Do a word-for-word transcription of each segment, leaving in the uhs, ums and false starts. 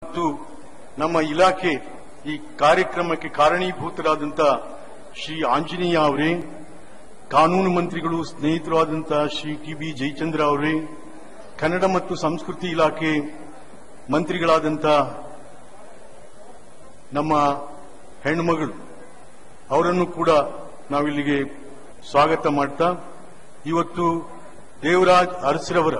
ಮತ್ತು ನಮ್ಮ ಇಲಾಖೆ ಈ ಕಾರ್ಯಕ್ರಮಕ್ಕೆ ಕಾರಣೀಭೂತರಾದಂಥ ಶ್ರೀ ಆಂಜನೇಯ ಅವರೇ, ಕಾನೂನು ಮಂತ್ರಿಗಳು ಸ್ನೇಹಿತರು ಆದಂಥ ಶ್ರೀ ಟಿ ಬಿ ಜಯಚಂದ್ರ ಅವರೇ, ಕನ್ನಡ ಮತ್ತು ಸಂಸ್ಕೃತಿ ಇಲಾಖೆ ಮಂತ್ರಿಗಳಾದಂಥ ನಮ್ಮ ಹೆಣ್ಣುಮಗಳು ಅವರನ್ನು ಕೂಡ ನಾವಿಲ್ಲಿಗೆ ಸ್ವಾಗತ ಮಾಡ್ತಾ, ಇವತ್ತು ದೇವರಾಜ್ ಅರಸ್ರವರ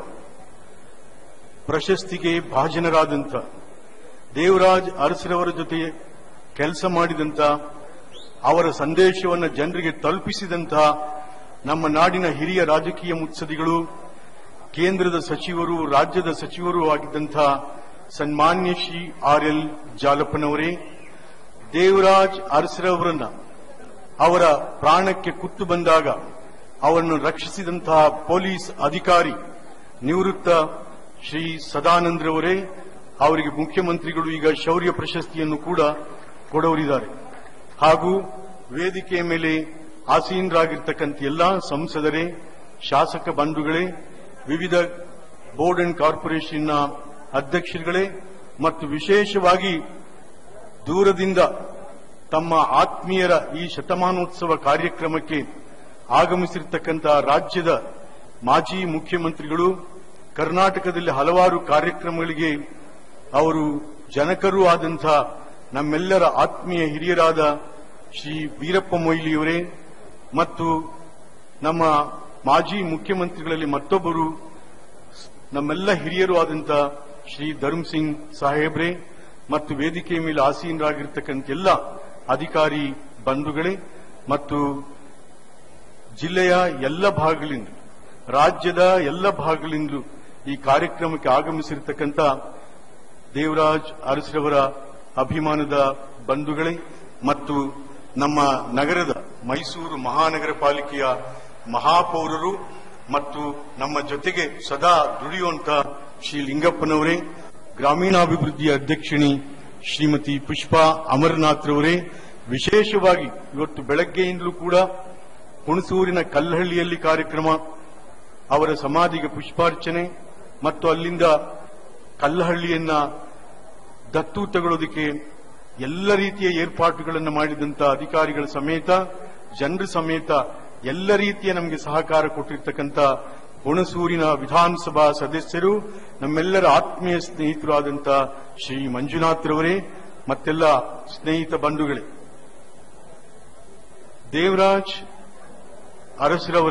ಪ್ರಶಸ್ತಿಗೆ ಭಾಜನರಾದಂಥ, ದೇವರಾಜ್ ಅರಸ್ರವರ ಜೊತೆ ಕೆಲಸ ಮಾಡಿದಂಥ, ಅವರ ಸಂದೇಶವನ್ನು ಜನರಿಗೆ ತಲುಪಿಸಿದಂಥ ನಮ್ಮ ನಾಡಿನ ಹಿರಿಯ ರಾಜಕೀಯ ಮುತ್ಸದಿಗಳು, ಕೇಂದ್ರದ ಸಚಿವರು, ರಾಜ್ಯದ ಸಚಿವರು ಆಗಿದ್ದಂಥ ಸನ್ಮಾನ್ಯ ಶ್ರೀ ಆರ್ ಎಲ್ ಜಾಲಪ್ಪನವರೇ, ದೇವರಾಜ್ ಅರಸ್ರವರನ್ನ ಅವರ ಪ್ರಾಣಕ್ಕೆ ಕುತ್ತು ಬಂದಾಗ ಅವರನ್ನು ರಕ್ಷಿಸಿದಂತಹ ಪೊಲೀಸ್ ಅಧಿಕಾರಿ ನಿವೃತ್ತ ಶ್ರೀ ಸದಾನಂದ್ರವರೇ, ಅವರಿಗೆ ಮುಖ್ಯಮಂತ್ರಿಗಳು ಈಗ ಶೌರ್ಯ ಪ್ರಶಸ್ತಿಯನ್ನು ಕೂಡ ಕೊಡವರಿದ್ದಾರೆ. ಹಾಗೂ ವೇದಿಕೆಯ ಮೇಲೆ ಆಸೀನರಾಗಿರ್ತಕ್ಕಂಥ ಎಲ್ಲ ಸಂಸದರೇ, ಶಾಸಕ ಬಂಧುಗಳೇ, ವಿವಿಧ ಬೋರ್ಡ್ ಅಂಡ್ ಕಾರ್ಪೊರೇಷನ್ನ ಅಧ್ಯಕ್ಷರುಗಳೇ ಮತ್ತು ವಿಶೇಷವಾಗಿ ದೂರದಿಂದ ತಮ್ಮ ಆತ್ಮೀಯರ ಈ ಶತಮಾನೋತ್ಸವ ಕಾರ್ಯಕ್ರಮಕ್ಕೆ ಆಗಮಿಸಿರ್ತಕ್ಕಂಥ ರಾಜ್ಯದ ಮಾಜಿ ಮುಖ್ಯಮಂತ್ರಿಗಳು, ಕರ್ನಾಟಕದಲ್ಲಿ ಹಲವಾರು ಕಾರ್ಯಕ್ರಮಗಳಿಗೆ ಅವರು ಜನಕರೂ ಆದಂಥ ನಮ್ಮೆಲ್ಲರ ಆತ್ಮೀಯ ಹಿರಿಯರಾದ ಶ್ರೀ ವೀರಪ್ಪ ಮೊಯ್ಲಿಯವರೇ ಮತ್ತು ನಮ್ಮ ಮಾಜಿ ಮುಖ್ಯಮಂತ್ರಿಗಳಲ್ಲಿ ಮತ್ತೊಬ್ಬರು ನಮ್ಮೆಲ್ಲ ಹಿರಿಯರು ಆದಂಥ ಶ್ರೀ ಧರ್ಮ್ ಸಿಂಗ್ ಸಾಹೇಬ್ರೆ ಮತ್ತು ವೇದಿಕೆಯ ಮೇಲೆ ಆಸೀನರಾಗಿರ್ತಕ್ಕಂಥ ಎಲ್ಲ ಅಧಿಕಾರಿ ಬಂಧುಗಳೇ ಮತ್ತು ಜಿಲ್ಲೆಯ ಎಲ್ಲ ಭಾಗಗಳಿಂದ, ರಾಜ್ಯದ ಎಲ್ಲ ಭಾಗಗಳಿಂದಲೂ ಈ ಕಾರ್ಯಕ್ರಮಕ್ಕೆ ಆಗಮಿಸಿರ್ತಕ್ಕಂಥ ದೇವರಾಜ್ ಅರಸ್ರವರ ಅಭಿಮಾನದ ಬಂಧುಗಳೇ ಮತ್ತು ನಮ್ಮ ನಗರದ ಮೈಸೂರು ಮಹಾನಗರ ಪಾಲಿಕೆಯ ಮಹಾಪೌರರು ಮತ್ತು ನಮ್ಮ ಜೊತೆಗೆ ಸದಾ ದುಡಿಯುವಂತ ಶ್ರೀ ಲಿಂಗಪ್ಪನವರೇ, ಗ್ರಾಮೀಣಾಭಿವೃದ್ಧಿಯ ಅಧ್ಯಕ್ಷಿಣಿ ಶ್ರೀಮತಿ ಪುಷ್ಪಾ ಅಮರನಾಥ್ರವರೇ, ವಿಶೇಷವಾಗಿ ಇವತ್ತು ಬೆಳಗ್ಗೆಯಿಂದಲೂ ಕೂಡ ಹುಣಸೂರಿನ ಕಲ್ಲಹಳ್ಳಿಯಲ್ಲಿ ಕಾರ್ಯಕ್ರಮ, ಅವರ ಸಮಾಧಿಗೆ ಪುಷ್ಪಾರ್ಚನೆ ಮತ್ತು ಅಲ್ಲಿಂದ ಕಲ್ಲಹಳ್ಳಿಯನ್ನ ದತ್ತು ತಗೊಳ್ಳೋದಕ್ಕೆ ಎಲ್ಲ ರೀತಿಯ ಏರ್ಪಾಟುಗಳನ್ನು ಮಾಡಿದಂಥ ಅಧಿಕಾರಿಗಳ ಸಮೇತ, ಜನರ ಸಮೇತ ಎಲ್ಲ ರೀತಿಯ ನಮಗೆ ಸಹಕಾರ ಕೊಟ್ಟಿರ್ತಕ್ಕಂಥ ಹುಣಸೂರಿನ ವಿಧಾನಸಭಾ ಸದಸ್ಯರು, ನಮ್ಮೆಲ್ಲರ ಆತ್ಮೀಯ ಸ್ನೇಹಿತರು ಆದಂಥ ಶ್ರೀ ಮಂಜುನಾಥ್ರವರೇ ಮತ್ತೆಲ್ಲ ಸ್ನೇಹಿತ ಬಂಧುಗಳೇ, ದೇವರಾಜ್ ಅರಸ್ರವರ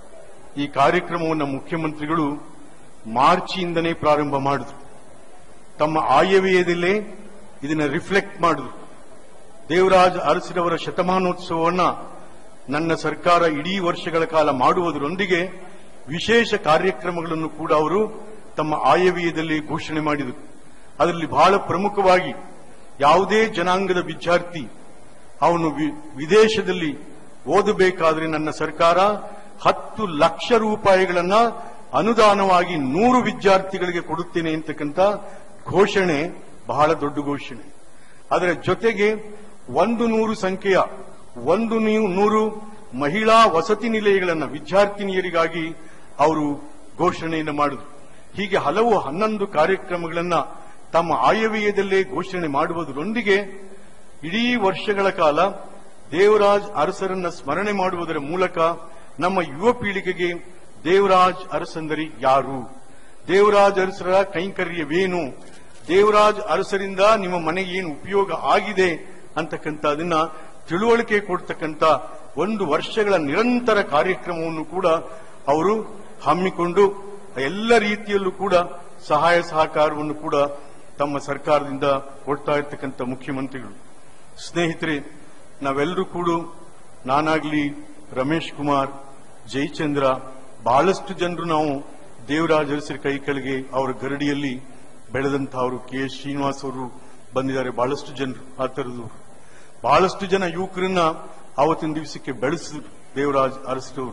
ಈ ಕಾರ್ಯಕ್ರಮವನ್ನು ಮುಖ್ಯಮಂತ್ರಿಗಳು ಮಾರ್ಚಿಯಿಂದನೇ ಪ್ರಾರಂಭ ಮಾಡಿದ್ರು. ತಮ್ಮ ಆಯವ್ಯಯದಲ್ಲೇ ಇದನ್ನು ರಿಫ್ಲೆಕ್ಟ್ ಮಾಡಿದ್ರು. ದೇವರಾಜ್ ಅರಸ್ರವರ ಶತಮಾನೋತ್ಸವವನ್ನು ನನ್ನ ಸರ್ಕಾರ ಇಡೀ ವರ್ಷಗಳ ಕಾಲ ಮಾಡುವುದರೊಂದಿಗೆ ವಿಶೇಷ ಕಾರ್ಯಕ್ರಮಗಳನ್ನು ಕೂಡ ಅವರು ತಮ್ಮ ಆಯವ್ಯಯದಲ್ಲಿ ಘೋಷಣೆ ಮಾಡಿದರು. ಅದರಲ್ಲಿ ಬಹಳ ಪ್ರಮುಖವಾಗಿ ಯಾವುದೇ ಜನಾಂಗದ ವಿದ್ಯಾರ್ಥಿ ಅವನು ವಿದೇಶದಲ್ಲಿ ಓದಬೇಕಾದ್ರೆ ನನ್ನ ಸರ್ಕಾರ ಹತ್ತು ಲಕ್ಷ ರೂಪಾಯಿಗಳನ್ನ ಅನುದಾನವಾಗಿ ನೂರು ವಿದ್ಯಾರ್ಥಿಗಳಿಗೆ ಕೊಡುತ್ತೇನೆ ಅಂತಕ್ಕಂಥ ಘೋಷಣೆ ಬಹಳ ದೊಡ್ಡ ಘೋಷಣೆ. ಅದರ ಜೊತೆಗೆ ಒಂದು ನೂರು ಸಂಖ್ಯೆಯ ಒಂದು ನೂರು ಮಹಿಳಾ ವಸತಿ ನಿಲಯಗಳನ್ನು ವಿದ್ಯಾರ್ಥಿನಿಯರಿಗಾಗಿ ಅವರು ಘೋಷಣೆಯನ್ನು ಮಾಡಿದರು. ಹೀಗೆ ಹಲವು ಹನ್ನೊಂದು ಕಾರ್ಯಕ್ರಮಗಳನ್ನು ತಮ್ಮ ಆಯವ್ಯಯದಲ್ಲೇ ಘೋಷಣೆ ಮಾಡುವುದರೊಂದಿಗೆ ಇಡೀ ವರ್ಷಗಳ ಕಾಲ ದೇವರಾಜ್ ಅರಸರನ್ನ ಸ್ಮರಣೆ ಮಾಡುವುದರ ಮೂಲಕ ನಮ್ಮ ಯುವ ಪೀಳಿಗೆಗೆ ದೇವರಾಜ್ ಅರಸಂದರಿ ಯಾರು, ದೇವರಾಜ್ ಅರಸರ ಕೈಂಕರ್ಯವೇನು, ದೇವರಾಜ್ ಅರಸರಿಂದ ನಿಮ್ಮ ಮನೆಗೆ ಏನು ಉಪಯೋಗ ಆಗಿದೆ ಅಂತಕ್ಕಂಥದನ್ನ ತಿಳುವಳಿಕೆ ಕೊಡ್ತಕ್ಕಂಥ ಒಂದು ವರ್ಷಗಳ ನಿರಂತರ ಕಾರ್ಯಕ್ರಮವನ್ನು ಕೂಡ ಅವರು ಹಮ್ಮಿಕೊಂಡು ಎಲ್ಲ ರೀತಿಯಲ್ಲೂ ಕೂಡ ಸಹಾಯ ಸಹಕಾರವನ್ನು ಕೂಡ ತಮ್ಮ ಸರ್ಕಾರದಿಂದ ಕೊಡ್ತಾ ಇರ್ತಕ್ಕಂಥ ಮುಖ್ಯಮಂತ್ರಿಗಳು. ಸ್ನೇಹಿತರೆ, ನಾವೆಲ್ಲರೂ ಕೂಡ, ನಾನಾಗ್ಲಿ, ರಮೇಶ್ ಕುಮಾರ್, ಜಯಚಂದ್ರ, ಬಹಳಷ್ಟು ಜನರು ನಾವು ದೇವರಾಜ್ ಅರಸರ ಕೈ ಕೆಳಗೆ ಅವರ ಗರಡಿಯಲ್ಲಿ ಬೆಳೆದಂತಹವರು. ಕೆ ಎಸ್ ಶ್ರೀನಿವಾಸ್ ಅವರು ಬಂದಿದ್ದಾರೆ, ಬಹಳಷ್ಟು ಜನರು ಆ ಥರದವರು, ಬಹಳಷ್ಟು ಜನ ಯುವಕರನ್ನ ಆವತ್ತಿನ ದಿವಸಕ್ಕೆ ಬೆಳೆಸಿದ್ರು ದೇವರಾಜ್ ಅರಸರವರು.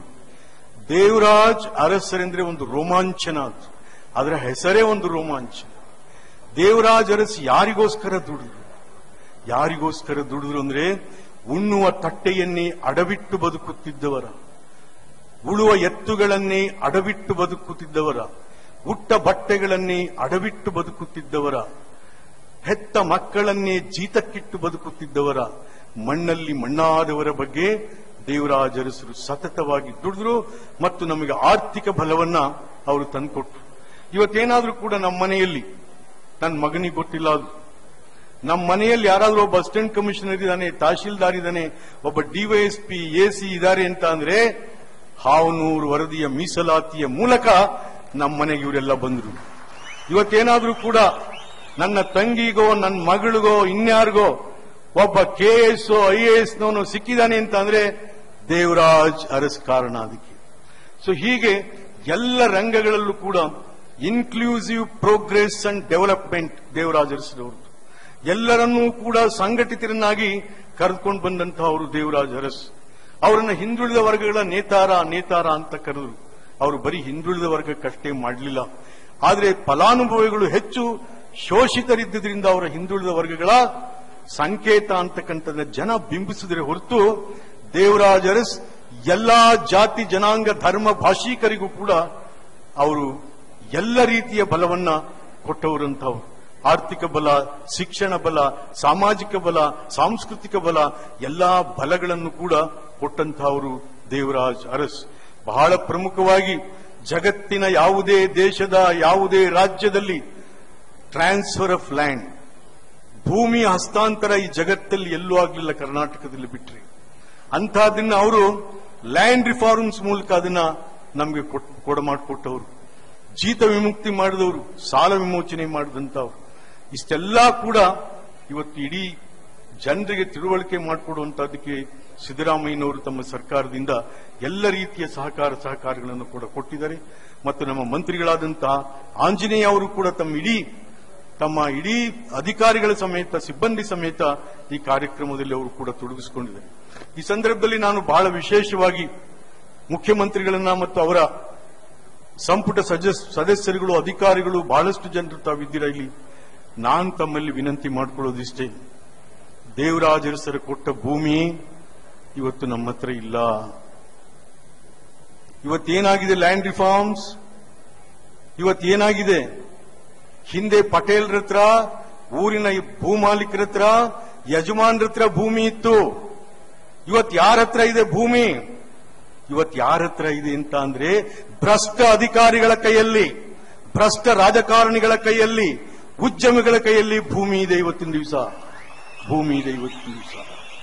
ದೇವರಾಜ್ ಅರಸರೆಂದ್ರೆ ಒಂದು ರೋಮಾಂಚನ, ಅದು ಅದರ ಹೆಸರೇ ಒಂದು ರೋಮಾಂಚನ. ದೇವರಾಜ್ ಅರಸ್ ಯಾರಿಗೋಸ್ಕರ ದುಡಿದ್ರು, ಯಾರಿಗೋಸ್ಕರ ದುಡಿದ್ರು ಅಂದ್ರೆ ಉಣ್ಣುವ ತಟ್ಟೆಯನ್ನೇ ಅಡವಿಟ್ಟು ಬದುಕುತ್ತಿದ್ದವರ, ಉಳುವ ಎತ್ತುಗಳನ್ನೇ ಅಡವಿಟ್ಟು ಬದುಕುತ್ತಿದ್ದವರ, ಉಟ್ಟ ಬಟ್ಟೆಗಳನ್ನೇ ಅಡವಿಟ್ಟು ಬದುಕುತ್ತಿದ್ದವರ, ಹೆತ್ತ ಮಕ್ಕಳನ್ನೇ ಜೀತಕ್ಕಿಟ್ಟು ಬದುಕುತ್ತಿದ್ದವರ ಮಣ್ಣಲ್ಲಿ ಮಣ್ಣಾದವರ ಬಗ್ಗೆ ದೇವರಾಜ ಅರಸರು ಸತತವಾಗಿ ದುಡಿದ್ರು ಮತ್ತು ನಮಗೆ ಆರ್ಥಿಕ ಬಲವನ್ನ ಅವರು ತಂದುಕೊಟ್ರು. ಇವತ್ತೇನಾದ್ರೂ ಕೂಡ ನಮ್ಮ ಮನೆಯಲ್ಲಿ, ನನ್ನ ಮಗನಿಗೆ ಗೊತ್ತಿಲ್ಲ ಅದು, ನಮ್ಮ ಮನೆಯಲ್ಲಿ ಯಾರಾದ್ರೂ ಒಬ್ಬ ಅಸಿಸ್ಟೆಂಟ್ ಕಮಿಷನರ್ ಇದ್ದಾನೆ, ತಹಶೀಲ್ದಾರ್ ಇದ್ದಾನೆ, ಒಬ್ಬ ಡಿವೈಎಸ್ಪಿ, ಎಸಿ ಇದ್ದಾರೆ ಅಂತ ಅಂದ್ರೆ ಹಾವನೂರು ವರದಿಯ ಮೀಸಲಾತಿಯ ಮೂಲಕ ನಮ್ಮ ಮನೆಗೆ ಇವರೆಲ್ಲ ಬಂದ್ರು. ಇವತ್ತೇನಾದ್ರೂ ಕೂಡ ನನ್ನ ತಂಗಿಗೋ ನನ್ನ ಮಗಳಿಗೋ ಇನ್ಯಾರಿಗೋ ಒಬ್ಬ K S I A S ನವನು ಸಿಕ್ಕಿದ್ದಾನೆ ಅಂತ ಅಂದ್ರೆ ದೇವರಾಜ್ ಅರಸ್ ಕಾರಣ ಅದಕ್ಕೆ. ಸೊ ಹೀಗೆ ಎಲ್ಲ ರಂಗಗಳಲ್ಲೂ ಕೂಡ inclusive progress and development Devaraj ಅರಸರವರು. ಎಲ್ಲರನ್ನೂ ಕೂಡ ಸಂಘಟಿತರನ್ನಾಗಿ ಕರೆದುಕೊಂಡು ಬಂದಂತಹ ಅವರು ದೇವರಾಜ್ ಅರಸ್. ಅವರನ್ನ ಹಿಂದುಳಿದ ವರ್ಗಗಳ ನೇತಾರ ನೇತಾರ ಅಂತ ಕರೆದರು. ಅವರು ಬರೀ ಹಿಂದುಳಿದ ವರ್ಗಕ್ಕಷ್ಟೇ ಮಾಡಲಿಲ್ಲ, ಆದರೆ ಫಲಾನುಭವಿಗಳು ಹೆಚ್ಚು ಶೋಷಿತರಿದ್ದರಿಂದ ಅವರ ಹಿಂದುಳಿದ ವರ್ಗಗಳ ಸಂಕೇತ ಅಂತಕ್ಕಂಥದ್ದ ಜನ ಬಿಂಬಿಸಿದರೆ ಹೊರತು ದೇವರಾಜ್ ಅರಸ್ ಎಲ್ಲಾ ಜಾತಿ ಜನಾಂಗ ಧರ್ಮ ಭಾಷಿಕರಿಗೂ ಕೂಡ ಅವರು ಎಲ್ಲ ರೀತಿಯ ಬಲವನ್ನ ಕೊಟ್ಟವರಂತವರು. ಆರ್ಥಿಕ ಬಲ, ಶಿಕ್ಷಣ ಬಲ, ಸಾಮಾಜಿಕ ಬಲ, ಸಾಂಸ್ಕೃತಿಕ ಬಲ, ಎಲ್ಲಾ ಬಲಗಳನ್ನು ಕೂಡ ಕೊಟ್ಟಂತಹವರು ದೇವರಾಜ್ ಅರಸ್. ಬಹಳ ಪ್ರಮುಖವಾಗಿ ಜಗತ್ತಿನ ಯಾವುದೇ ದೇಶದ ಯಾವುದೇ ರಾಜ್ಯದಲ್ಲಿ ಟ್ರಾನ್ಸ್ಫರ್ ಆಫ್ ಲ್ಯಾಂಡ್, ಭೂಮಿ ಹಸ್ತಾಂತರ ಈ ಜಗತ್ತಲ್ಲಿ ಎಲ್ಲೂ ಆಗಲಿಲ್ಲ, ಕರ್ನಾಟಕದಲ್ಲಿ ಬಿಟ್ರಿ. ಅಂತಹದನ್ನ ಅವರು ಲ್ಯಾಂಡ್ ರಿಫಾರ್ಮ್ಸ್ ಮೂಲಕ ಅದನ್ನ ನಮಗೆ ಕೊಡ ಮಾಡಿಕೊಟ್ಟವರು, ಜೀತ ವಿಮುಕ್ತಿ ಮಾಡಿದವರು, ಸಾಲ ವಿಮೋಚನೆ ಮಾಡಿದಂತವ್ರು. ಇಷ್ಟೆಲ್ಲ ಕೂಡ ಇವತ್ತು ಇಡೀ ಜನರಿಗೆ ತಿಳುವಳಿಕೆ ಮಾಡಿಕೊಡುವಂತಹದಕ್ಕೆ ಸಿದ್ದರಾಮಯ್ಯನವರು ತಮ್ಮ ಸರ್ಕಾರದಿಂದ ಎಲ್ಲ ರೀತಿಯ ಸಹಕಾರ ಸಹಕಾರಗಳನ್ನು ಕೂಡ ಕೊಟ್ಟಿದ್ದಾರೆ. ಮತ್ತು ನಮ್ಮ ಮಂತ್ರಿಗಳಾದಂತಹ ಆಂಜನೇಯ ಅವರು ಕೂಡ ತಮ್ಮ ಇಡೀ ತಮ್ಮ ಇಡೀ ಅಧಿಕಾರಿಗಳ ಸಮೇತ ಸಿಬ್ಬಂದಿ ಸಮೇತ ಈ ಕಾರ್ಯಕ್ರಮದಲ್ಲಿ ಅವರು ಕೂಡ ತೊಡಗಿಸಿಕೊಂಡಿದ್ದಾರೆ. ಈ ಸಂದರ್ಭದಲ್ಲಿ ನಾನು ಬಹಳ ವಿಶೇಷವಾಗಿ ಮುಖ್ಯಮಂತ್ರಿಗಳನ್ನ ಮತ್ತು ಅವರ ಸಂಪುಟ ಸದಸ್ಯರುಗಳು, ಅಧಿಕಾರಿಗಳು, ಬಹಳಷ್ಟು ಜನರು ತಾವಿದ್ದೀರಾ ಇಲ್ಲಿ, ನಾನು ತಮ್ಮಲ್ಲಿ ವಿನಂತಿ ಮಾಡಿಕೊಳ್ಳೋದಿಷ್ಟೇ, ದೇವರಾಜ ಅರಸರ ಕೊಟ್ಟ ಭೂಮಿ ಇವತ್ತು ನಮ್ಮ ಹತ್ರ ಇಲ್ಲ. ಇವತ್ತೇನಾಗಿದೆ ಲ್ಯಾಂಡ್ ರಿಫಾರ್ಮ್ಸ್, ಇವತ್ತೇನಾಗಿದೆ, ಹಿಂದೆ ಪಟೇಲ್ರ ಹತ್ರ, ಊರಿನ ಭೂಮಾಲೀಕರ ಹತ್ರ, ಯಜಮಾನ್ರ ಹತ್ರ ಭೂಮಿ ಇತ್ತು. ಇವತ್ತು ಯಾರ ಹತ್ರ ಇದೆ ಭೂಮಿ? ಇವತ್ತು ಯಾರ ಹತ್ರ ಇದೆ ಅಂತ ಅಂದ್ರೆ ಭ್ರಷ್ಟ ಅಧಿಕಾರಿಗಳ ಕೈಯಲ್ಲಿ, ಭ್ರಷ್ಟ ರಾಜಕಾರಣಿಗಳ ಕೈಯಲ್ಲಿ, ಉದ್ಯಮಿಗಳ ಕೈಯಲ್ಲಿ ಭೂಮಿ ಇದೆ ಇವತ್ತಿನ ದಿವಸ. ಭೂಮಿ ಇದೆ ಇವತ್ತಿನ ದಿವಸ.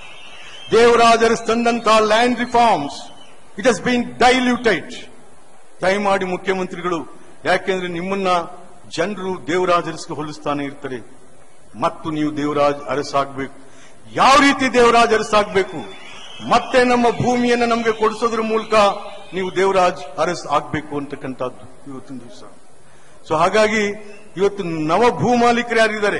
ದೇವರಾಜ್ ಅರಸ್ ತಂದಂತಹ land reforms, it has been diluted. ದಯಮಾಡಿ ಮುಖ್ಯಮಂತ್ರಿಗಳು, ಯಾಕೆಂದ್ರೆ ನಿಮ್ಮನ್ನ ಜನರು ದೇವರಾಜ್ ಅರಸ್ಗೆ ಹೋಲಿಸ್ತಾನೆ ಇರ್ತಾರೆ, ಮತ್ತು ನೀವು ದೇವರಾಜ್ ಅರಸ್ ಆಗಬೇಕು. ಯಾವ ರೀತಿ ದೇವರಾಜ್ ಅರಸ್ ಆಗಬೇಕು? ಮತ್ತೆ ನಮ್ಮ ಭೂಮಿಯನ್ನು ನಮಗೆ ಕೊಡಿಸೋದ್ರ ಮೂಲಕ ನೀವು ದೇವರಾಜ್ ಅರಸ್ ಆಗಬೇಕು ಅಂತಕ್ಕಂಥದ್ದು ಇವತ್ತಿನ ದಿವಸ. ಸೊ ಹಾಗಾಗಿ ಇವತ್ತು ನವ ಭೂಮಾಲೀಕರು ಯಾರಿದ್ದಾರೆ,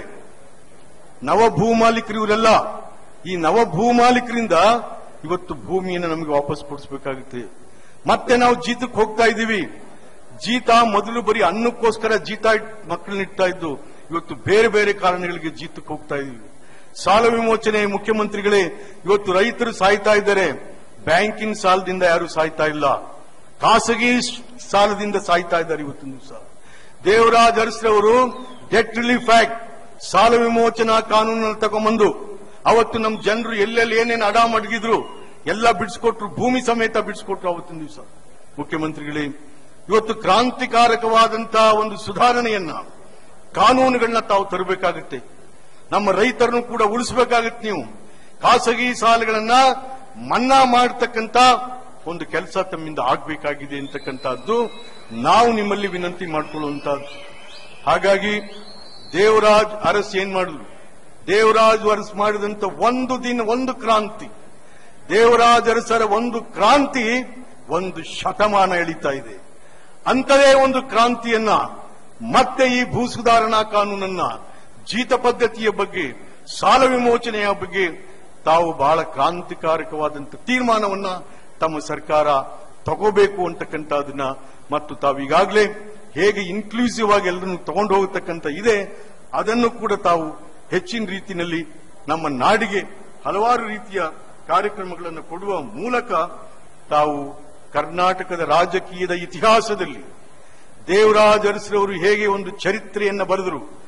ನವ ಭೂಮಾಲೀಕರು ಇವರೆಲ್ಲ, ಈ ನವ ಭೂಮಾಲೀಕರಿಂದ ಇವತ್ತು ಭೂಮಿಯನ್ನು ನಮಗೆ ವಾಪಸ್ ಕೊಡಿಸಬೇಕಾಗುತ್ತೆ. ಮತ್ತೆ ನಾವು ಜೀತಕ್ಕೆ ಹೋಗ್ತಾ ಇದ್ದೀವಿ. ಜೀತ ಮೊದಲು ಬರೀ ಅನ್ನಕ್ಕೋಸ್ಕರ ಜೀತ ಮಕ್ಕಳನ್ನ ಇಡ್ತಾ ಇದ್ದು, ಇವತ್ತು ಬೇರೆ ಬೇರೆ ಕಾರಣಗಳಿಗೆ ಜೀತಕ್ಕೆ ಹೋಗ್ತಾ ಇದ್ದೀವಿ. ಸಾಲ ವಿಮೋಚನೆ, ಮುಖ್ಯಮಂತ್ರಿಗಳೇ, ಇವತ್ತು ರೈತರು ಸಾಯ್ತಾ ಇದ್ದಾರೆ. ಬ್ಯಾಂಕಿನ ಸಾಲದಿಂದ ಯಾರು ಸಾಯ್ತಾ ಇಲ್ಲ, ಖಾಸಗಿ ಸಾಲದಿಂದ ಸಾಯ್ತಾ ಇದ್ದಾರೆ ಇವತ್ತಿನ ದಿವಸ. ದೇವರಾಜ್ ಅರಸ್ರವರು ಡೆಟ್ ರಿಲೀಫ್ ಆಕ್ಟ್, ಸಾಲ ವಿಮೋಚನಾ ಕಾನೂನನ್ನು ತಗೊಂಬಂದು ಅವತ್ತು ನಮ್ಮ ಜನರು ಎಲ್ಲೆಲ್ಲಿ ಏನೇನು ಅಡ ಮಡಗಿದ್ರು ಎಲ್ಲ ಬಿಡಿಸ್ಕೊಟ್ರು, ಭೂಮಿ ಸಮೇತ ಬಿಡಿಸ್ಕೊಟ್ರು ಅವತ್ತಿನ ದಿವಸ. ಮುಖ್ಯಮಂತ್ರಿಗಳೇ, ಇವತ್ತು ಕ್ರಾಂತಿಕಾರಕವಾದಂತಹ ಒಂದು ಸುಧಾರಣೆಯನ್ನ, ಕಾನೂನುಗಳನ್ನ ತಾವು ತರಬೇಕಾಗುತ್ತೆ. ನಮ್ಮ ರೈತರನ್ನು ಕೂಡ ಉಳಿಸಬೇಕಾಗುತ್ತೆ. ನೀವು ಖಾಸಗಿ ಸಾಲಗಳನ್ನ ಮನ್ನಾ ಮಾಡತಕ್ಕಂತ ಒಂದು ಕೆಲಸ ತಮ್ಮಿಂದ ಆಗಬೇಕಾಗಿದೆ ಅಂತಕ್ಕಂಥದ್ದು ನಾವು ನಿಮ್ಮಲ್ಲಿ ವಿನಂತಿ ಮಾಡಿಕೊಳ್ಳುವಂತಹದ್ದು. ಹಾಗಾಗಿ ದೇವರಾಜ್ ಅರಸ್ ಏನ್ ಮಾಡಿದ್ರು, ದೇವರಾಜ್ ಅರಸ್ ಮಾಡಿದಂತ ಒಂದು ದಿನ ಒಂದು ಕ್ರಾಂತಿ, ದೇವರಾಜ್ ಅರಸರ ಒಂದು ಕ್ರಾಂತಿ ಒಂದು ಶತಮಾನ ಎಳೀತಾ ಇದೆ. ಅಂತದೇ ಒಂದು ಕ್ರಾಂತಿಯನ್ನ ಮತ್ತೆ ಈ ಭೂ ಸುಧಾರಣಾ ಕಾನೂನನ್ನ, ಜೀತ ಪದ್ಧತಿಯ ಬಗ್ಗೆ, ಸಾಲ ವಿಮೋಚನೆಯ ಬಗ್ಗೆ ತಾವು ಬಹಳ ಕ್ರಾಂತಿಕಾರಕವಾದಂಥ ತೀರ್ಮಾನವನ್ನ ತಮ್ಮ ಸರ್ಕಾರ ತಗೋಬೇಕು ಅಂತಕ್ಕಂಥದನ್ನ, ಮತ್ತು ತಾವು ಈಗಾಗಲೇ ಹೇಗೆ ಇನ್ಕ್ಲೂಸಿವ್ ಆಗಿ ಎಲ್ಲರನ್ನು ತಗೊಂಡು ಹೋಗತಕ್ಕಂಥ ಇದೆ, ಅದನ್ನು ಕೂಡ ತಾವು ಹೆಚ್ಚಿನ ರೀತಿಯಲ್ಲಿ ನಮ್ಮ ನಾಡಿಗೆ ಹಲವಾರು ರೀತಿಯ ಕಾರ್ಯಕ್ರಮಗಳನ್ನು ಕೊಡುವ ಮೂಲಕ ತಾವು ಕರ್ನಾಟಕದ ರಾಜಕೀಯದ ಇತಿಹಾಸದಲ್ಲಿ ದೇವರಾಜ್ ಅರಸ್ರವರು ಹೇಗೆ ಒಂದು ಚರಿತ್ರೆಯನ್ನು ಬರೆದರು,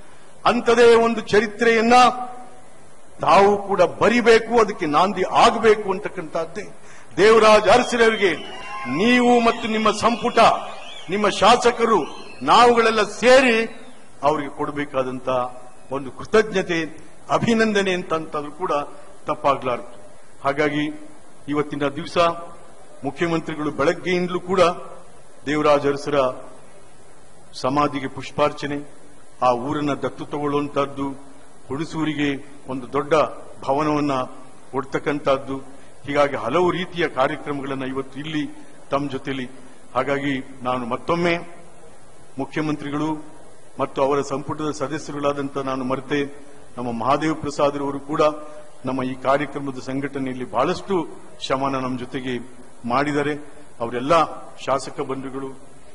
ಅಂಥದೇ ಒಂದು ಚರಿತ್ರೆಯನ್ನ ತಾವು ಕೂಡ ಬರಿಬೇಕು, ಅದಕ್ಕೆ ನಾಂದಿ ಆಗಬೇಕು ಅಂತಕ್ಕಂಥದ್ದೇ ದೇವರಾಜ್ ಅರಸರವರಿಗೆ ನೀವು ಮತ್ತು ನಿಮ್ಮ ಸಂಪುಟ, ನಿಮ್ಮ ಶಾಸಕರು, ನಾವುಗಳೆಲ್ಲ ಸೇರಿ ಅವರಿಗೆ ಕೊಡಬೇಕಾದಂತ ಒಂದು ಕೃತಜ್ಞತೆ, ಅಭಿನಂದನೆ ಅಂತಂತಾದ್ರೂ ಕೂಡ ತಪ್ಪಾಗಲಾರದು. ಹಾಗಾಗಿ ಇವತ್ತಿನ ದಿವಸ ಮುಖ್ಯಮಂತ್ರಿಗಳು ಬೆಳಗ್ಗೆಯಿಂದಲೂ ಕೂಡ ದೇವರಾಜ್ ಅರಸರ ಸಮಾಧಿಗೆ ಪುಷ್ಪಾರ್ಚನೆ, ಆ ಊರನ್ನ ದತ್ತು ತಗೊಳ್ಳುವಂತಹದ್ದು, ಹುಣಸೂರಿಗೆ ಒಂದು ದೊಡ್ಡ ಭವನವನ್ನ ಕೊಡ್ತಕ್ಕಂಥದ್ದು, ಹೀಗಾಗಿ ಹಲವು ರೀತಿಯ ಕಾರ್ಯಕ್ರಮಗಳನ್ನು ಇವತ್ತು ಇಲ್ಲಿ ತಮ್ಮ ಜೊತೆಲಿ. ಹಾಗಾಗಿ ನಾನು ಮತ್ತೊಮ್ಮೆ ಮುಖ್ಯಮಂತ್ರಿಗಳು ಮತ್ತು ಅವರ ಸಂಪುಟದ ಸದಸ್ಯರುಗಳಾದಂಥ ನಾನು ಮರೆತೆ ನಮ್ಮ ಮಹಾದೇವ ಪ್ರಸಾದ್ರವರು ಕೂಡ ನಮ್ಮ ಈ ಕಾರ್ಯಕ್ರಮದ ಸಂಘಟನೆಯಲ್ಲಿ ಬಹಳಷ್ಟು ಶ್ರಮನ ನಮ್ಮ ಜೊತೆಗೆ ಮಾಡಿದ್ದಾರೆ. ಅವರೆಲ್ಲ ಶಾಸಕ ಬಂಧುಗಳು,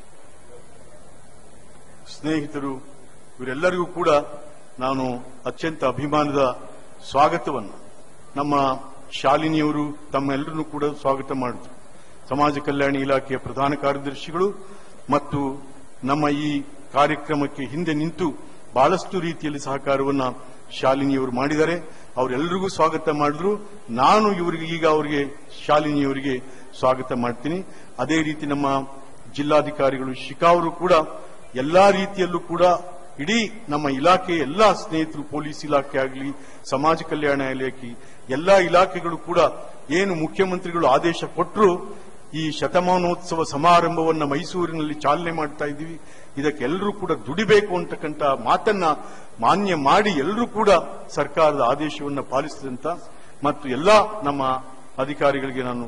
ಸ್ನೇಹಿತರು, ಇವರೆಲ್ಲರಿಗೂ ಕೂಡ ನಾನು ಅತ್ಯಂತ ಅಭಿಮಾನದ ಸ್ವಾಗತವನ್ನು, ನಮ್ಮ ಶಾಲಿನಿಯವರು ತಮ್ಮೆಲ್ಲರನ್ನೂ ಕೂಡ ಸ್ವಾಗತ ಮಾಡಿದ್ರು. ಸಮಾಜ ಕಲ್ಯಾಣ ಇಲಾಖೆಯ ಪ್ರಧಾನ ಕಾರ್ಯದರ್ಶಿಗಳು ಮತ್ತು ನಮ್ಮ ಈ ಕಾರ್ಯಕ್ರಮಕ್ಕೆ ಹಿಂದೆ ನಿಂತು ಬಹಳಷ್ಟು ರೀತಿಯಲ್ಲಿ ಸಹಕಾರವನ್ನ ಶಾಲಿನಿಯವರು ಮಾಡಿದ್ದಾರೆ. ಅವರೆಲ್ಲರಿಗೂ ಸ್ವಾಗತ ಮಾಡಿದ್ರು. ನಾನು ಇವರಿಗೆ ಈಗ ಅವರಿಗೆ ಶಾಲಿನಿಯವರಿಗೆ ಸ್ವಾಗತ ಮಾಡ್ತೀನಿ. ಅದೇ ರೀತಿ ನಮ್ಮ ಜಿಲ್ಲಾಧಿಕಾರಿಗಳು ಶಿಖಾ ಅವರು ಕೂಡ ಎಲ್ಲಾ ರೀತಿಯಲ್ಲೂ ಕೂಡ ಇಡೀ ನಮ್ಮ ಇಲಾಖೆ ಎಲ್ಲಾ ಸ್ನೇಹಿತರು, ಪೊಲೀಸ್ ಇಲಾಖೆ ಆಗಲಿ, ಸಮಾಜ ಕಲ್ಯಾಣ ಇಲಾಖೆ, ಎಲ್ಲಾ ಇಲಾಖೆಗಳು ಕೂಡ ಏನು ಮುಖ್ಯಮಂತ್ರಿಗಳು ಆದೇಶ ಕೊಟ್ಟರು, ಈ ಶತಮಾನೋತ್ಸವ ಸಮಾರಂಭವನ್ನು ಮೈಸೂರಿನಲ್ಲಿ ಚಾಲನೆ ಮಾಡ್ತಾ ಇದ್ದೀವಿ, ಇದಕ್ಕೆ ಎಲ್ಲರೂ ಕೂಡ ದುಡಿಬೇಕು ಅಂತಕ್ಕಂಥ ಮಾತನ್ನ ಮಾನ್ಯ ಮಾಡಿ ಎಲ್ಲರೂ ಕೂಡ ಸರ್ಕಾರದ ಆದೇಶವನ್ನು ಪಾಲಿಸಿದಂತ ಮತ್ತು ಎಲ್ಲಾ ನಮ್ಮ ಅಧಿಕಾರಿಗಳಿಗೆ ನಾನು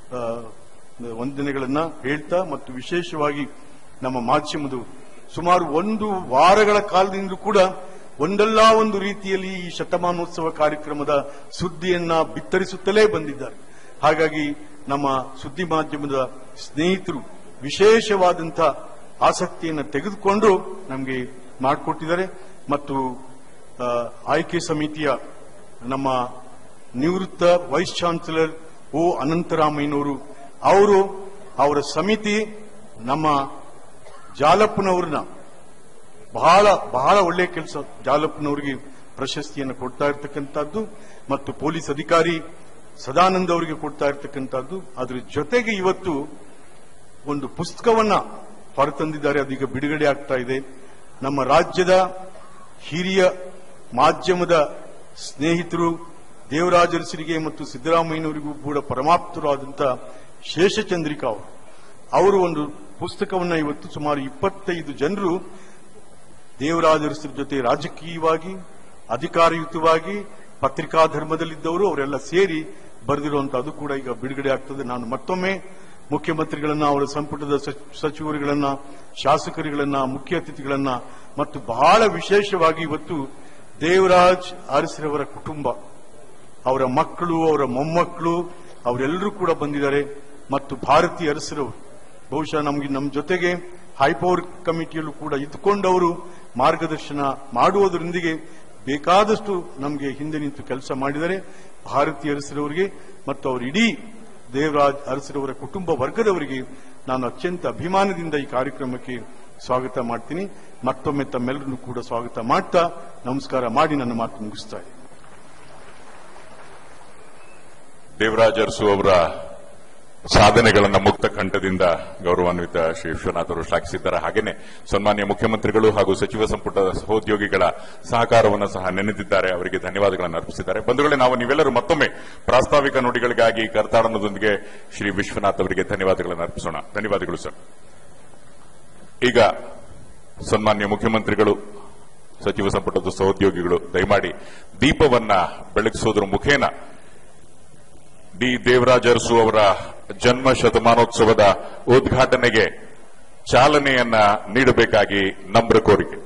ವಂದನೆಗಳನ್ನ ಹೇಳ್ತಾ, ಮತ್ತು ವಿಶೇಷವಾಗಿ ನಮ್ಮ ಮಾಧ್ಯಮದ ಸುಮಾರು ಒಂದು ವಾರಗಳ ಕಾಲದಿಂದ ಕೂಡ ಒಂದಲ್ಲ ಒಂದು ರೀತಿಯಲ್ಲಿ ಈ ಶತಮಾನೋತ್ಸವ ಕಾರ್ಯಕ್ರಮದ ಸುದ್ದಿಯನ್ನ ಬಿತ್ತರಿಸುತ್ತಲೇ ಬಂದಿದ್ದಾರೆ. ಹಾಗಾಗಿ ನಮ್ಮ ಸುದ್ದಿ ಮಾಧ್ಯಮದ ಸ್ನೇಹಿತರು ವಿಶೇಷವಾದಂಥ ಆಸಕ್ತಿಯನ್ನು ತೆಗೆದುಕೊಂಡು ನಮಗೆ ಮಾಡಿಕೊಟ್ಟಿದ್ದಾರೆ. ಮತ್ತು ಆಯ್ಕೆ ಸಮಿತಿಯ ನಮ್ಮ ನಿವೃತ್ತ ವೈಸ್ ಚಾನ್ಸಲರ್ ಓ ಅನಂತರಾಮಯ್ಯನವರು, ಅವರು ಅವರ ಸಮಿತಿ ನಮ್ಮ ಜಾಲಪ್ಪನವ್ರನ್ನ ಬಹಳ ಬಹಳ ಒಳ್ಳೆಯ ಕೆಲಸ, ಜಾಲಪ್ಪನವರಿಗೆ ಪ್ರಶಸ್ತಿಯನ್ನು ಕೊಡ್ತಾ ಇರತಕ್ಕಂಥದ್ದು, ಮತ್ತು ಪೊಲೀಸ್ ಅಧಿಕಾರಿ ಸದಾನಂದ್ ಅವರಿಗೆ ಕೊಡ್ತಾ ಇರತಕ್ಕಂಥದ್ದು. ಅದರ ಜೊತೆಗೆ ಇವತ್ತು ಒಂದು ಪುಸ್ತಕವನ್ನ ಹೊರತಂದಿದ್ದಾರೆ, ಅದೀಗ ಬಿಡುಗಡೆ ಆಗ್ತಾ ಇದೆ. ನಮ್ಮ ರಾಜ್ಯದ ಹಿರಿಯ ಮಾಧ್ಯಮದ ಸ್ನೇಹಿತರು ದೇವರಾಜ ಅರಸರಿಗೆ ಮತ್ತು ಸಿದ್ದರಾಮಯ್ಯನವರಿಗೂ ಕೂಡ ಪರಮಾಪ್ತರಾದಂಥ ಶೇಷಚಂದ್ರಿಕಾ ಅವರು ಅವರು ಒಂದು ಪುಸ್ತಕವನ್ನ ಇವತ್ತು ಸುಮಾರು ಇಪ್ಪತ್ತೈದು ಜನರು ದೇವರಾಜ ಅರಸರ ಜೊತೆ ರಾಜಕೀಯವಾಗಿ, ಅಧಿಕಾರಯುತವಾಗಿ, ಪತ್ರಿಕಾ ಧರ್ಮದಲ್ಲಿದ್ದವರು ಅವರೆಲ್ಲ ಸೇರಿ ಬರೆದಿರುವಂತಹದ್ದು ಕೂಡ ಈಗ ಬಿಡುಗಡೆ ಆಗ್ತದೆ. ನಾನು ಮತ್ತೊಮ್ಮೆ ಮುಖ್ಯಮಂತ್ರಿಗಳನ್ನ, ಅವರ ಸಂಪುಟದ ಸಚಿವರುಗಳನ್ನ, ಶಾಸಕರುಗಳನ್ನ, ಮುಖ್ಯ ಅತಿಥಿಗಳನ್ನ ಮತ್ತು ಬಹಳ ವಿಶೇಷವಾಗಿ ಇವತ್ತು ದೇವರಾಜ್ ಅರಸರವರ ಕುಟುಂಬ, ಅವರ ಮಕ್ಕಳು, ಅವರ ಮೊಮ್ಮಕ್ಕಳು, ಅವರೆಲ್ಲರೂ ಕೂಡ ಬಂದಿದ್ದಾರೆ. ಮತ್ತು ಭಾರತಿ ಅರಸರವರು ಬಹುಶಃ ನಮಗೆ ನಮ್ಮ ಜೊತೆಗೆ ಹೈಪವರ್ ಕಮಿಟಿಯಲ್ಲೂ ಕೂಡ ಇದ್ದುಕೊಂಡವರು ಮಾರ್ಗದರ್ಶನ ಮಾಡುವುದರೊಂದಿಗೆ ಬೇಕಾದಷ್ಟು ನಮಗೆ ಹಿಂದೆ ನಿಂತು ಕೆಲಸ ಮಾಡಿದರೆ. ಭಾರತೀಯ ಅರಸರವರಿಗೆ ಮತ್ತು ಅವರ ಇಡೀ ದೇವರಾಜ್ ಅರಸರವರ ಕುಟುಂಬ ವರ್ಗದವರಿಗೆ ನಾನು ಅತ್ಯಂತ ಅಭಿಮಾನದಿಂದ ಈ ಕಾರ್ಯಕ್ರಮಕ್ಕೆ ಸ್ವಾಗತ ಮಾಡ್ತೀನಿ. ಮತ್ತೊಮ್ಮೆ ತಮ್ಮೆಲ್ಲರನ್ನು ಕೂಡ ಸ್ವಾಗತ ಮಾಡ್ತಾ ನಮಸ್ಕಾರ ಮಾಡಿ ನನ್ನ ಮಾತು ಮುಗಿಸ್ತಾ ಇದ್ದೀನಿ. ದೇವರಾಜ್ ಅರಸು ಅವರ ಸಾಧನೆಗಳನ್ನು ಮುಕ್ತ ಕಂಠದಿಂದ ಗೌರವಾನ್ವಿತ ಶ್ರೀ ವಿಶ್ವನಾಥ್ ಅವರು ಶ್ಲಾಘಿಸಿದ್ದಾರೆ. ಹಾಗೆಯೇ ಸನ್ಮಾನ್ಯ ಮುಖ್ಯಮಂತ್ರಿಗಳು ಹಾಗೂ ಸಚಿವ ಸಂಪುಟದ ಸಹೋದ್ಯೋಗಿಗಳ ಸಹಕಾರವನ್ನು ಸಹ ನೆನೆದಿದ್ದಾರೆ. ಅವರಿಗೆ ಧನ್ಯವಾದಗಳನ್ನು ಅರ್ಪಿಸಿದ್ದಾರೆ. ಬಂಧುಗಳೇ, ನಾವು ನೀವೆಲ್ಲರೂ ಮತ್ತೊಮ್ಮೆ ಪ್ರಾಸ್ತಾವಿಕ ನುಡಿಗಳಿಗಾಗಿ ಕರ್ತಾಡನದೊಂದಿಗೆ ಶ್ರೀ ವಿಶ್ವನಾಥ್ ಅವರಿಗೆ ಧನ್ಯವಾದಗಳನ್ನು ಅರ್ಪಿಸೋಣ. ಧನ್ಯವಾದಗಳು ಸರ್. ಈಗ ಸನ್ಮಾನ್ಯ ಮುಖ್ಯಮಂತ್ರಿಗಳು, ಸಚಿವ ಸಂಪುಟದ ಸಹೋದ್ಯೋಗಿಗಳು ದಯಮಾಡಿ ದೀಪವನ್ನ ಬೆಳಗಿಸುವುದರ ಮುಖೇನ ಡಿ ದೇವರಾಜ ಅರಸು ಅವರ ಜನ್ಮ ಶತಮಾನೋತ್ಸವದ ಉದ್ಘಾಟನೆಗೆ ಚಾಲನೆಯನ್ನ ನೀಡಬೇಕಾಗಿ ನಮ್ರ ಕೋರಿಕೆ.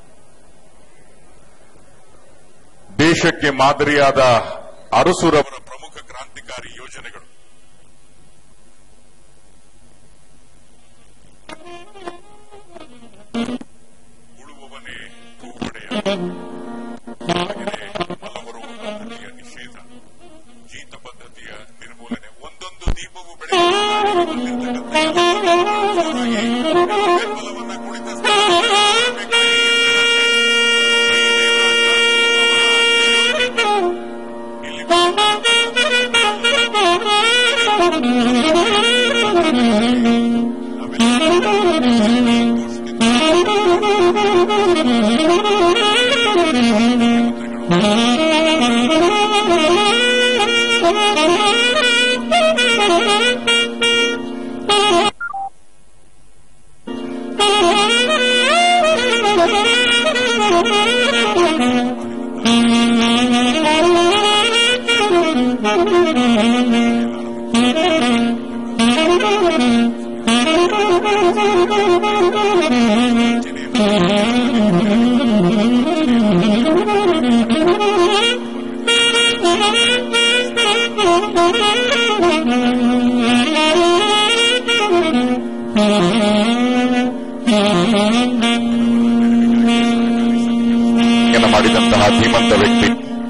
ದೇಶಕ್ಕೆ ಮಾದರಿಯಾದ ಅರಸುರವರ ಪ್ರಮುಖ ಕ್ರಾಂತಿಕಾರಿ ಯೋಜನೆಗಳು, ಉಳುವವನೇ ಭೂಗೊಡೆಯ, ಮಲವರುವ ಪದ್ಧತಿಯ ನಿಷೇಧ, ಜೀತ ಪದ್ಧತಿಯ ನಿರ್ಮೂಲನೆ, ಒಂದೊಂದು ದೀಪವು ಬೆಳಗ್ಗೆ ಕುಳಿತ ಮಾಡಿದಂತಹ ಧೀಮಂತ ವ್ಯಕ್ತಿ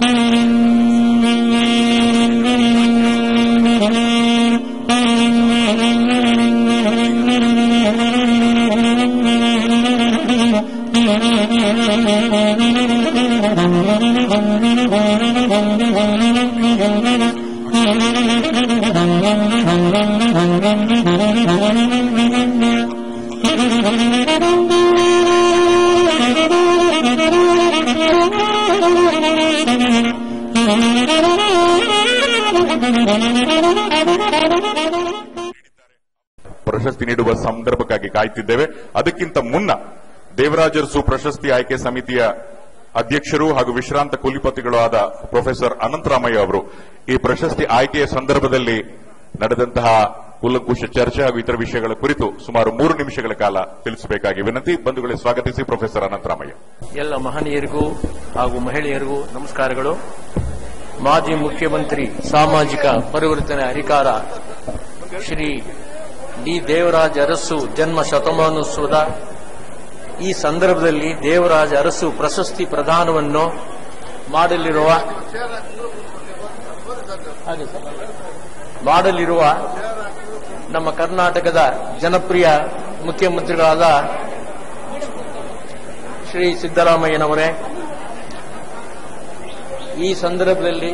ಪ್ರಶಸ್ತಿ ನೀಡುವ ಸಂದರ್ಭಕ್ಕಾಗಿ ಕಾಯ್ತಿದ್ದೇವೆ. ಅದಕ್ಕಿಂತ ಮುನ್ನ ದೇವರಾಜ್ ಅರಸು ಪ್ರಶಸ್ತಿ ಆಯ್ಕೆ ಸಮಿತಿಯ ಅಧ್ಯಕ್ಷರು ಹಾಗೂ ವಿಶ್ರಾಂತ ಕುಲಪತಿಗಳು ಆದ ಪ್ರೊಫೆಸರ್ ಅನಂತರಾಮಯ್ಯ ಅವರು ಈ ಪ್ರಶಸ್ತಿ ಆಯ್ಕೆಯ ಸಂದರ್ಭದಲ್ಲಿ ನಡೆದಂತಹ ಕೂಲಂಕುಷ ಚರ್ಚೆ ಹಾಗೂ ಇತರ ವಿಷಯಗಳ ಕುರಿತು ಸುಮಾರು ಮೂರು ನಿಮಿಷಗಳ ಕಾಲ ತಿಳಿಸಬೇಕಾಗಿ ವಿನಂತಿ. ಬಂಧುಗಳೇ, ಸ್ವಾಗತಿಸಿ ಪ್ರೊಫೆಸರ್ ಅನಂತರಾಮಯ್ಯ. ಎಲ್ಲ ಮಹನೀಯರಿಗೂ ಹಾಗೂ ಮಹಿಳೆಯರಿಗೂ ನಮಸ್ಕಾರಗಳು. ಮಾಜಿ ಮುಖ್ಯಮಂತ್ರಿ ಸಾಮಾಜಿಕ ಪರಿವರ್ತನೆ ಅಧಿಕಾರ ಶ್ರೀ ಡಿ ದೇವರಾಜ ಅರಸು ಜನ್ಮ ಶತಮಾನೋತ್ಸವದ ಈ ಸಂದರ್ಭದಲ್ಲಿ ದೇವರಾಜ ಅರಸು ಪ್ರಶಸ್ತಿ ಪ್ರದಾನವನ್ನು ಮಾಡಲಿರುವ ಮಾಡಲಿರುವ ನಮ್ಮ ಕರ್ನಾಟಕದ ಜನಪ್ರಿಯ ಮುಖ್ಯಮಂತ್ರಿಗಳಾದ ಶ್ರೀ ಸಿದ್ದರಾಮಯ್ಯನವರೇ, ಈ ಸಂದರ್ಭದಲ್ಲಿ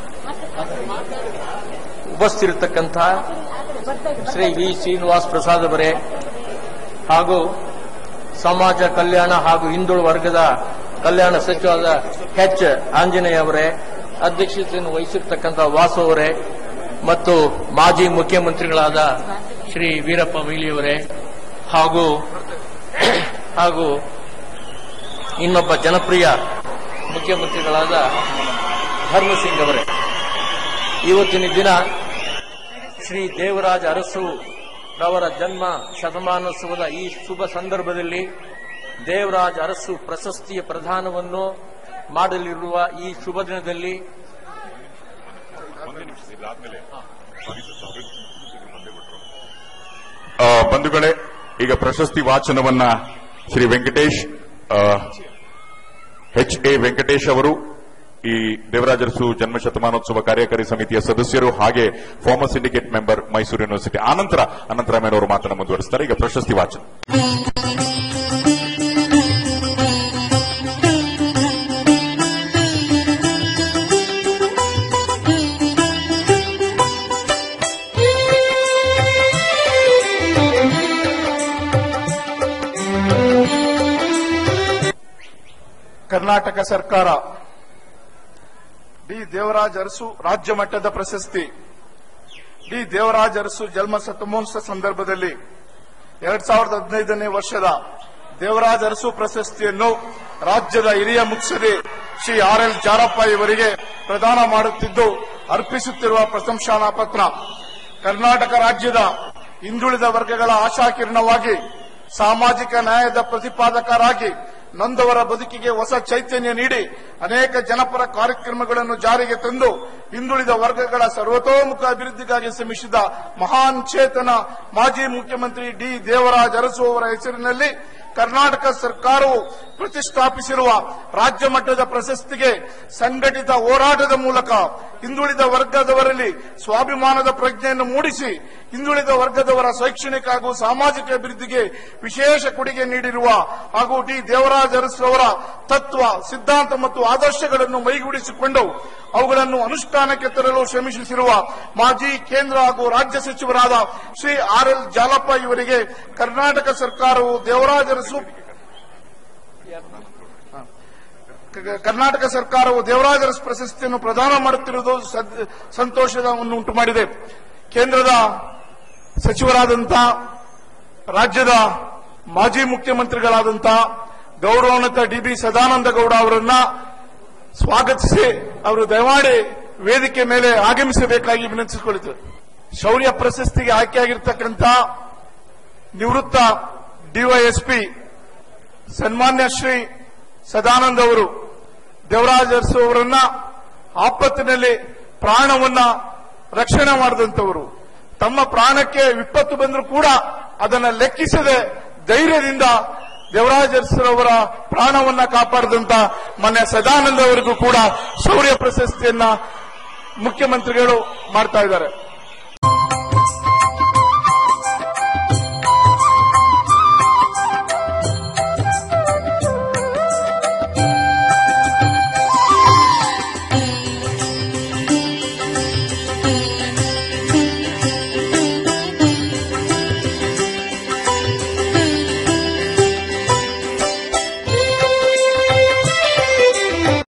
ಉಪಸ್ಥಿರತಕ್ಕಂಥ ಶ್ರೀ ವಿ ಶ್ರೀನಿವಾಸ್ ಪ್ರಸಾದ್ ಅವರೇ ಹಾಗೂ ಸಮಾಜ ಕಲ್ಯಾಣ ಹಾಗೂ ಹಿಂದುಳಿದ ವರ್ಗದ ಕಲ್ಯಾಣ ಸಚಿವರಾದ ಎಚ್ ಆಂಜನೇಯ ಅವರೇ, ಅಧ್ಯಕ್ಷತೆಯನ್ನು ವಹಿಸಿರ್ತಕ್ಕಂಥ ವಾಸು ಅವರೇ ಮತ್ತು ಮಾಜಿ ಮುಖ್ಯಮಂತ್ರಿಗಳಾದ ಶ್ರೀ ವೀರಪ್ಪ ಮೊಯ್ಲಿಯವರೇ ಹಾಗೂ ಹಾಗೂ ಇನ್ನೊಬ್ಬ ಜನಪ್ರಿಯ ಮುಖ್ಯಮಂತ್ರಿಗಳಾದ ಧರ್ಮಸಿಂಗ್ ಅವರೇ, ಇವತ್ತಿನ ದಿನ ಶ್ರೀ ದೇವರಾಜ ಅರಸು ರವರ ಜನ್ಮ ಶತಮಾನೋತ್ಸವದ ಈ ಶುಭ ಸಂದರ್ಭದಲ್ಲಿ ದೇವರಾಜ ಅರಸು ಪ್ರಶಸ್ತಿಯ ಪ್ರದಾನವನ್ನು ಮಾಡಲಿರುವ ಈ ಶುಭ ದಿನದಲ್ಲಿ ಬಂಧುಗಳೇ, ಈಗ ಪ್ರಶಸ್ತಿ ವಾಚನವನ್ನ ಶ್ರೀ ವೆಂಕಟೇಶ್ ಎಚ್ ಎ ವೆಂಕಟೇಶ್ ಅವರು, ಈ ದೇವರಾಜ ಅರಸು ಜನ್ಮ ಶತಮಾನೋತ್ಸವ ಕಾರ್ಯಕಾರಿ ಸಮಿತಿಯ ಸದಸ್ಯರು ಹಾಗೆ former syndicate member Mysuru university, ಆನಂತರ ಅನಂತರಾಮಯ್ಯನವರು ಮಾತನ್ನು ಮುಂದುವರಿಸುತ್ತಾರೆ. ಈಗ ಪ್ರಶಸ್ತಿ ವಾಚನ. ಕರ್ನಾಟಕ ಸರ್ಕಾರ ಡಿ ದೇವರಾಜ ಅರಸು ರಾಜ್ಯ ಮಟ್ಟದ ಪ್ರಶಸ್ತಿ ಡಿ ದೇವರಾಜ ಅರಸು ಜನ್ಮ ಶತಮಾನೋತ್ಸವ ಸಂದರ್ಭದಲ್ಲಿ ಎರಡ್ ಸಾವಿರದ ಹದಿನೈದನೇ ವರ್ಷದ ದೇವರಾಜ ಅರಸು ಪ್ರಶಸ್ತಿಯನ್ನು ರಾಜ್ಯದ ಹಿರಿಯ ಮುಖ್ಯಮಂತ್ರಿ ಶ್ರೀ ಆರ್ ಎಲ್ ಜಾರಪ್ಪ ಇವರಿಗೆ ಪ್ರದಾನ ಮಾಡುತ್ತಿದ್ದು, ಅರ್ಪಿಸುತ್ತಿರುವ ಪ್ರಶಂಸನಾ ಪತ್ರ ಕರ್ನಾಟಕ ರಾಜ್ಯದ ಹಿಂದುಳಿದ ವರ್ಗಗಳ ಆಶಾಕಿರಣವಾಗಿ ಸಾಮಾಜಿಕ ನ್ಯಾಯದ ಪ್ರತಿಪಾದಕರಾಗಿ ನೊಂದವರ ಬದುಕಿಗೆ ಹೊಸ ಚೈತನ್ಯ ನೀಡಿ ಅನೇಕ ಜನಪರ ಕಾರ್ಯಕ್ರಮಗಳನ್ನು ಜಾರಿಗೆ ತಂದು ಹಿಂದುಳಿದ ವರ್ಗಗಳ ಸರ್ವತೋಮುಖ ಅಭಿವೃದ್ಧಿಗಾಗಿ ಶ್ರಮಿಸಿದ ಮಹಾನ್ ಚೇತನ ಮಾಜಿ ಮುಖ್ಯಮಂತ್ರಿ ಡಿ ದೇವರಾಜ ಅರಸು ಅವರ ಹೆಸರಿನಲ್ಲಿ ಕರ್ನಾಟಕ ಸರ್ಕಾರವು ಪ್ರತಿಷ್ಠಾಪಿಸಿರುವ ರಾಜ್ಯ ಮಟ್ಟದ ಪ್ರಶಸ್ತಿಗೆ ಸಂಘಟಿತ ಹೋರಾಟದ ಮೂಲಕ ಹಿಂದುಳಿದ ವರ್ಗದವರಲ್ಲಿ ಸ್ವಾಭಿಮಾನದ ಪ್ರಜ್ಞೆಯನ್ನು ಮೂಡಿಸಿ ಹಿಂದುಳಿದ ವರ್ಗದವರ ಶೈಕ್ಷಣಿಕ ಹಾಗೂ ಸಾಮಾಜಿಕ ಅಭಿವೃದ್ಧಿಗೆ ವಿಶೇಷ ಕೊಡುಗೆ ನೀಡಿರುವ ಹಾಗೂ ಡಿ ದೇವರಾಜ ಅರಸು ಅವರ ತತ್ವ, ಸಿದ್ಧಾಂತ ಮತ್ತು ಆದರ್ಶಗಳನ್ನು ಮೈಗೂಡಿಸಿಕೊಂಡು ಅವುಗಳನ್ನು ಅನುಷ್ಠಾನಕ್ಕೆ ತರಲು ಶ್ರಮಿಸಿರುವ ಮಾಜಿ ಕೇಂದ್ರ ಹಾಗೂ ರಾಜ್ಯ ಸಚಿವರಾದ ಶ್ರೀ ಆರ್ ಎಲ್ ಜಾಲಪ್ಪ ಇವರಿಗೆ ಕರ್ನಾಟಕ ಸರ್ಕಾರವು ದೇವರಾಜ ಅರಸು ಕರ್ನಾಟಕ ಸರ್ಕಾರವು ದೇವರಾಜ ಅರಸು ಪ್ರಶಸ್ತಿಯನ್ನು ಪ್ರದಾನ ಮಾಡುತ್ತಿರುವುದು ಸಂತೋಷವನ್ನು ಉಂಟು ಮಾಡಿದೆ. ಕೇಂದ್ರದ ಸಚಿವರಾದಂಥ, ರಾಜ್ಯದ ಮಾಜಿ ಮುಖ್ಯಮಂತ್ರಿಗಳಾದಂಥ ಗೌರವಾನ್ವಿತ ಡಿ ಬಿ ಸದಾನಂದ ಗೌಡ ಅವರನ್ನ ಸ್ವಾಗತಿಸಿ ಅವರು ದಯಮಾಡಿ ವೇದಿಕೆ ಮೇಲೆ ಆಗಮಿಸಬೇಕಾಗಿ ವಿನಂತಿಸಿಕೊಳ್ಳುತ್ತೇವೆ. ಶೌರ್ಯ ಪ್ರಶಸ್ತಿಗೆ ಆಯ್ಕೆಯಾಗಿರ್ತಕ್ಕಂಥ ನಿವೃತ್ತ ಡಿವೈಎಸ್ಪಿ ಸನ್ಮಾನ್ಯ ಶ್ರೀ ಸದಾನಂದ ಅವರು ದೇವರಾಜ ಅರಸು ಅವರನ್ನ ಆಪತ್ತಿನಲ್ಲಿ ಪ್ರಾಣವನ್ನ ರಕ್ಷಣೆ ಮಾಡಿದಂತವರು. ತಮ್ಮ ಪ್ರಾಣಕ್ಕೆ ವಿಪತ್ತು ಬಂದರೂ ಕೂಡ ಅದನ್ನು ಲೆಕ್ಕಿಸದೆ ಧೈರ್ಯದಿಂದ ದೇವರಾಜ ಅರಸುರವರ ಪ್ರಾಣವನ್ನ ಕಾಪಾಡಿದಂತ ಮೊನ್ನೆ ಸದಾನಂದ ಅವರಿಗೂ ಕೂಡ ಶೌರ್ಯ ಪ್ರಶಸ್ತಿಯನ್ನ ಮುಖ್ಯಮಂತ್ರಿಗಳು ಮಾಡ್ತಾ ಇದ್ದಾರೆ.